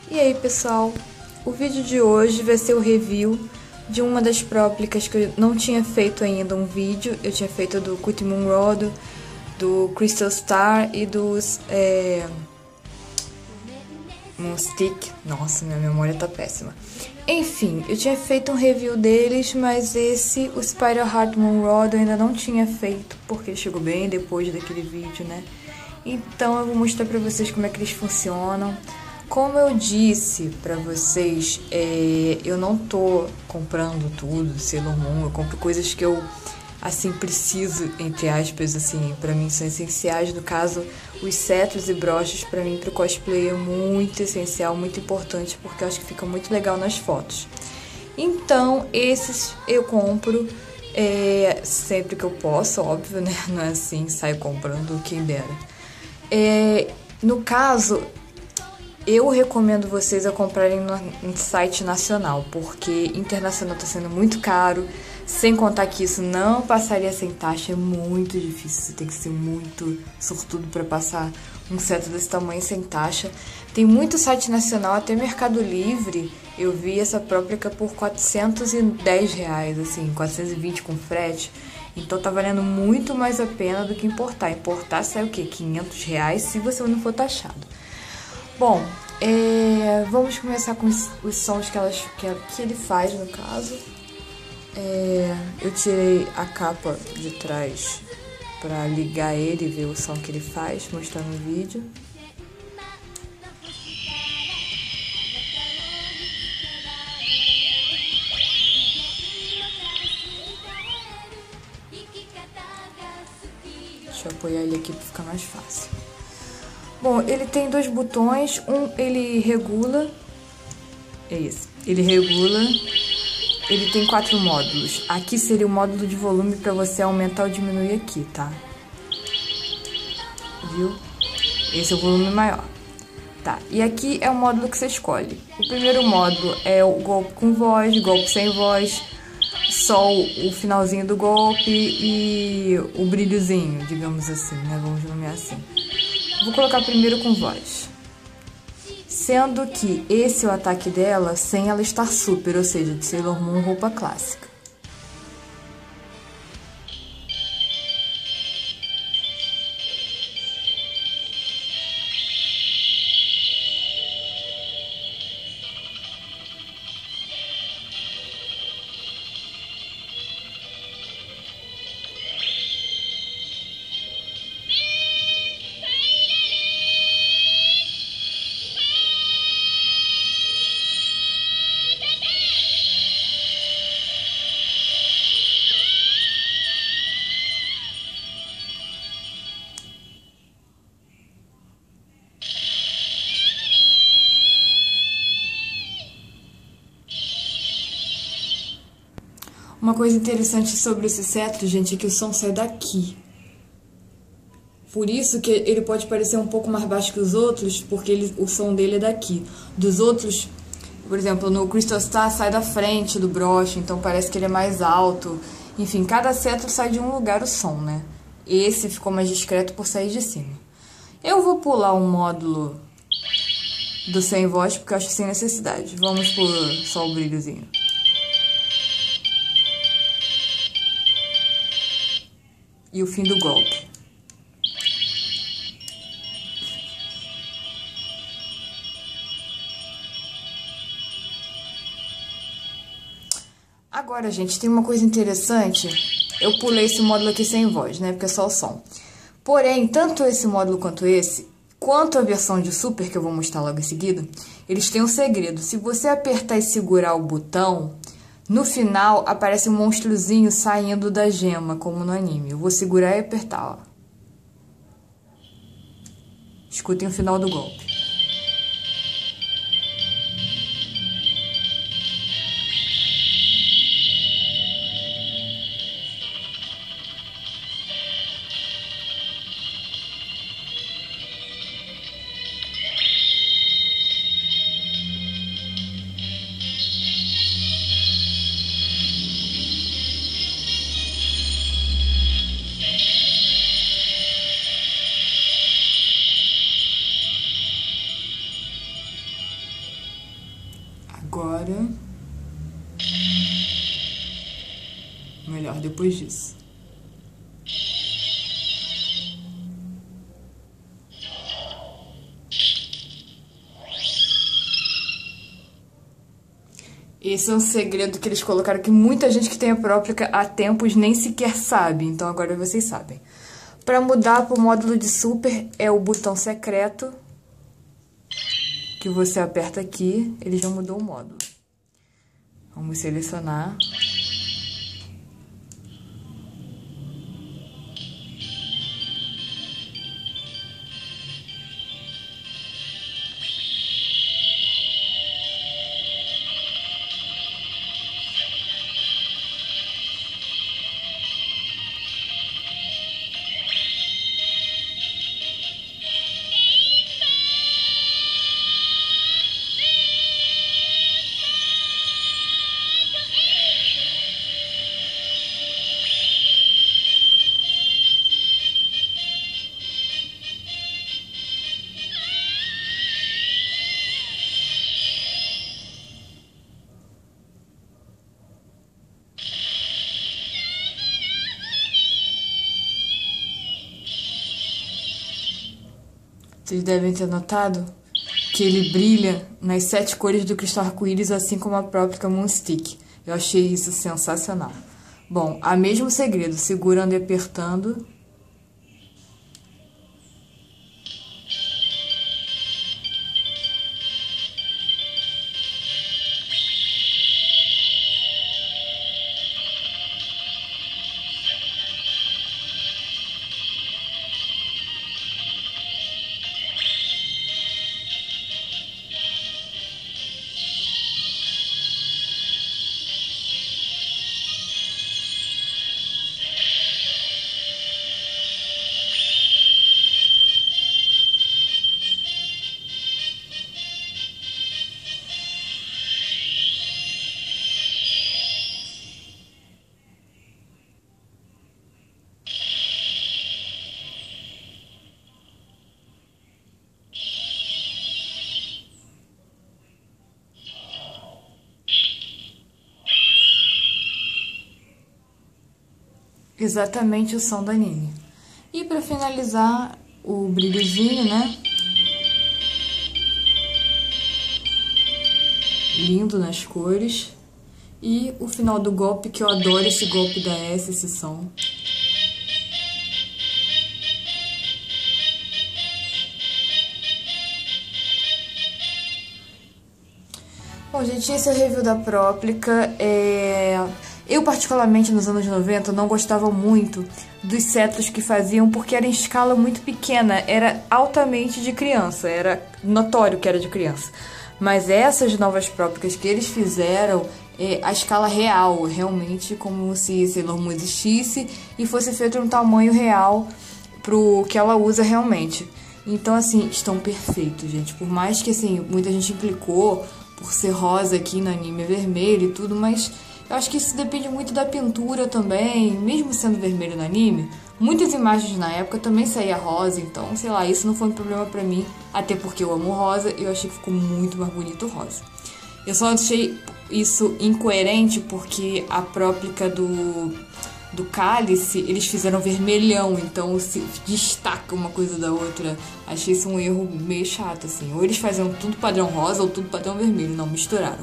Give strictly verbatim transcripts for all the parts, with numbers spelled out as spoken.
E aí pessoal, o vídeo de hoje vai ser o review de uma das próplicas que eu não tinha feito ainda um vídeo. Eu tinha feito do Cutie Moon Rod, do Crystal Star e dos é, Moonstick. Nossa, minha memória tá péssima. Enfim, eu tinha feito um review deles, mas esse, o Spider Heart Moon Rod, eu ainda não tinha feito, porque chegou bem depois daquele vídeo, né? Então eu vou mostrar pra vocês como é que eles funcionam. Como eu disse pra vocês, é, eu não tô comprando tudo, Sailor Moon, eu compro coisas que eu, assim, preciso, entre aspas, assim, pra mim são essenciais. No caso, os cetros e broches, pra mim, pro cosplay é muito essencial, muito importante, porque eu acho que fica muito legal nas fotos. Então, esses eu compro é, sempre que eu posso, óbvio, né? Não é assim, saio comprando, quem dera. É, no caso, eu recomendo vocês a comprarem no site nacional, porque internacional tá sendo muito caro, sem contar que isso não passaria sem taxa, é muito difícil, você tem que ser muito sortudo para passar um cetro desse tamanho sem taxa. Tem muito site nacional, até Mercado Livre, eu vi essa próplica por quatrocentos e dez reais, assim, quatrocentos e vinte com frete, então tá valendo muito mais a pena do que importar. Importar sai o quê? quinhentos reais se você não for taxado. Bom, é, vamos começar com os, os sons que, elas, que, que ele faz, no caso. É, eu tirei a capa de trás para ligar ele e ver o som que ele faz, mostrar no vídeo. Deixa eu apoiar ele aqui para ficar mais fácil. Bom, ele tem dois botões, um ele regula, é esse, ele regula, ele tem quatro módulos. Aqui seria o módulo de volume para você aumentar ou diminuir aqui, tá? Viu? Esse é o volume maior. Tá, e aqui é o módulo que você escolhe. O primeiro módulo é o golpe com voz, golpe sem voz, só o finalzinho do golpe e o brilhozinho, digamos assim, né? Vamos nomear assim. Vou colocar primeiro com voz. Sendo que esse é o ataque dela sem ela estar super, ou seja, de Sailor Moon roupa clássica. Uma coisa interessante sobre esse cetro, gente, é que o som sai daqui. Por isso que ele pode parecer um pouco mais baixo que os outros, porque ele, o som dele é daqui. Dos outros, por exemplo, no Crystal Star sai da frente do broche, então parece que ele é mais alto. Enfim, cada cetro sai de um lugar o som, né? Esse ficou mais discreto por sair de cima. Eu vou pular o módulo do sem voz, porque eu acho sem necessidade. Vamos por só o brilhozinho. E o fim do golpe. Agora, gente, tem uma coisa interessante. Eu pulei esse módulo aqui sem voz, né? Porque é só o som. Porém, tanto esse módulo quanto esse, quanto a versão de Super, que eu vou mostrar logo em seguida, eles têm um segredo. Se você apertar e segurar o botão, no final aparece um monstrozinho saindo da gema, como no anime. Eu vou segurar e apertar, ó. Escutem o final do golpe. Agora... melhor depois disso. Esse é um segredo que eles colocaram que muita gente que tem a Próplica há tempos nem sequer sabe. Então agora vocês sabem. Para mudar para o módulo de super é o botão secreto. Que você aperta aqui, ele já mudou o módulo. Vamos selecionar. Vocês devem ter notado que ele brilha nas sete cores do cristal arco-íris, assim como a Próplica Moonstick. Eu achei isso sensacional. Bom, há mesmo segredo, segurando e apertando. Exatamente o som do anime. E para finalizar, o brilhozinho, né? Lindo nas cores. E o final do golpe, que eu adoro esse golpe da S, esse som. Bom, gente, esse é o review da Próplica. É... Eu, particularmente, nos anos noventa, não gostava muito dos cetros que faziam, porque era em escala muito pequena, era altamente de criança, era notório que era de criança. Mas essas novas Próplicas que eles fizeram, é a escala real, realmente como se Sailor Moon existisse e fosse feito um tamanho real pro que ela usa realmente. Então, assim, estão perfeitos, gente. Por mais que, assim, muita gente implicou por ser rosa aqui no anime vermelho e tudo, mas... eu acho que isso depende muito da pintura também, mesmo sendo vermelho no anime. Muitas imagens na época também saía rosa, então, sei lá, isso não foi um problema pra mim. Até porque eu amo rosa e eu achei que ficou muito mais bonito rosa. Eu só achei isso incoerente porque a Próplica do, do Cálice, eles fizeram vermelhão, então se destaca uma coisa da outra. Achei isso um erro meio chato, assim. Ou eles faziam tudo padrão rosa ou tudo padrão vermelho, não misturaram.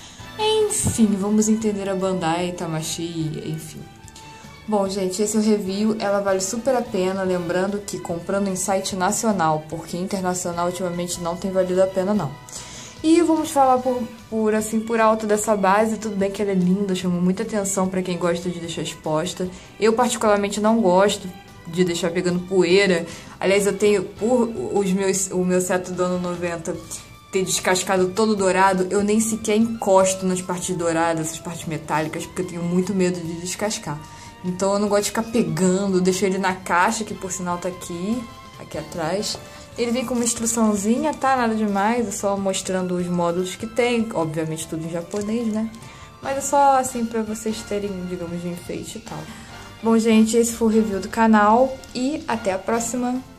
Enfim, vamos entender a Bandai, Tamashii, enfim. Bom, gente, esse é o review, ela vale super a pena, lembrando que comprando em site nacional, porque internacional ultimamente não tem valido a pena não. E vamos falar por, por assim, por alto dessa base, tudo bem que ela é linda, chama muita atenção pra quem gosta de deixar exposta. Eu particularmente não gosto de deixar pegando poeira, aliás eu tenho, por os meus, o meu cetro do ano noventa... ter descascado todo dourado, eu nem sequer encosto nas partes douradas, essas partes metálicas, porque eu tenho muito medo de descascar. Então eu não gosto de ficar pegando, deixo ele na caixa, que por sinal tá aqui, aqui atrás. Ele vem com uma instruçãozinha, tá? Nada demais, é só mostrando os módulos que tem, obviamente tudo em japonês, né? Mas é só assim pra vocês terem, digamos, de enfeite e tal. Bom, gente, esse foi o review do canal e até a próxima!